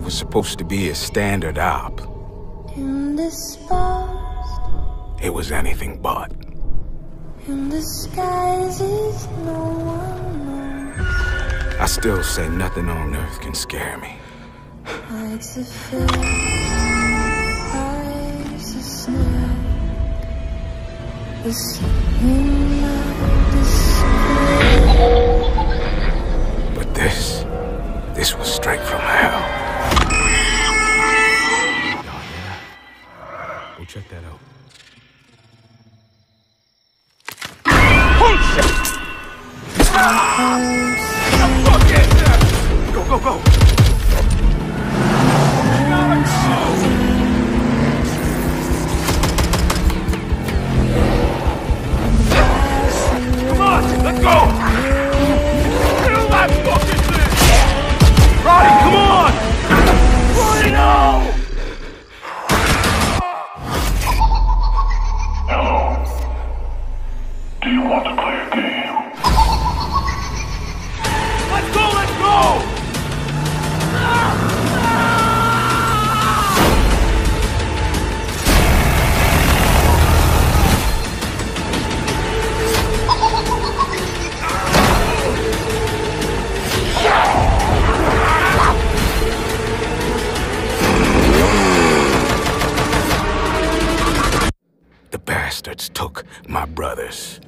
was supposed to be a standard op. It was anything but. In the skies is no one knows. I still say nothing on earth can scare me. Life's a fair, life's a snare. The singing of despair. But this was straight from hell. Go check that out. Go, go, go! Come on, let's go! Kill that fucking thing! Roddy, come on! Roddy, no! Hello. Do you want to play a game? Let's go, let's go! The bastards took my brothers.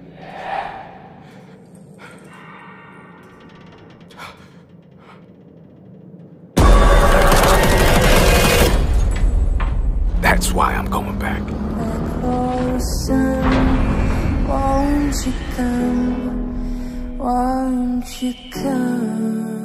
That's why I'm going back. Oh, son, won't you come? Won't you come?